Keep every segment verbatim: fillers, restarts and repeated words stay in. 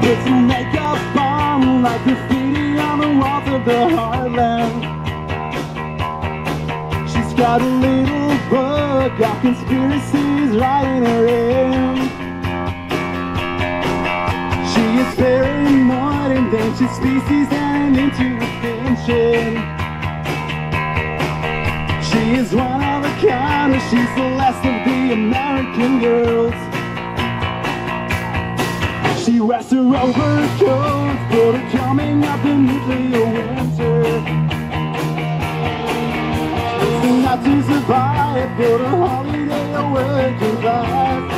Put some makeup on like graffiti on the walls of the heartland. She's got a little book of conspiracies writing her in. She is paranoid and thinks she's species and into attention. She is one of a kind, and she's the last of the American girls. She wears her overcoat for the coming of the nuclear winter. It's not to survive for the holiday of working life.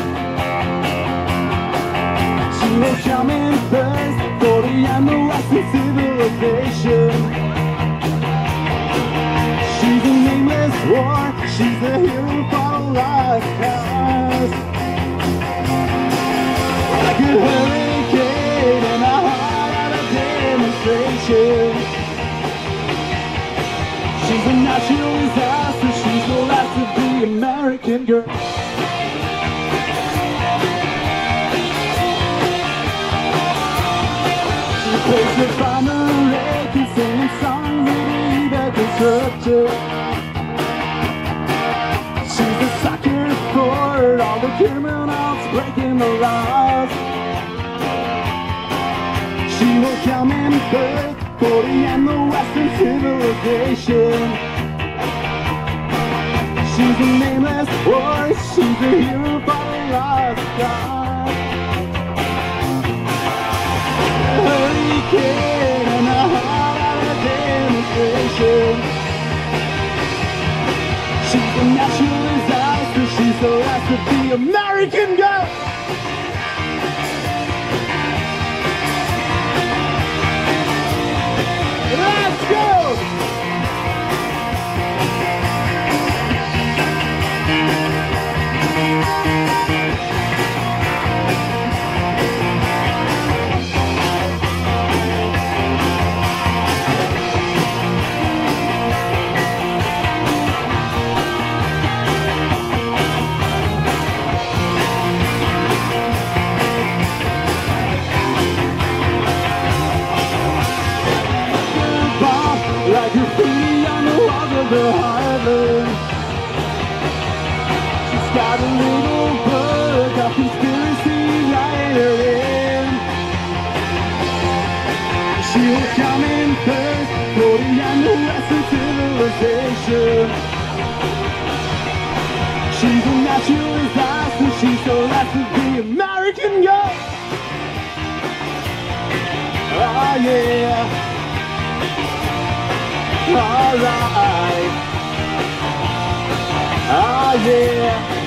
She will come in first for the end of Western civilization. She's a nameless war, she's a hero for the lost cause. Like a hurricane in the heart of a demonstration. She's a natural disaster, she's the last of the American girl. She plays the bomber and singing songs that either constructed. She's a sucker for all the criminals breaking the laws. She will come in third for the end of Western civilization. She's a nameless voice, she's a hero for the lost cause. A hurricane in the heart of a demonstration. She's a natural disaster, she's the last of the American girl. Let's go! Like graffiti on the walls of the Harlem. She's got a little book of conspiracies writing her in. She will come in first for the end of Western civilization. She's a natural disaster, she's the last of the American girl. Oh yeah. Alright, ah yeah.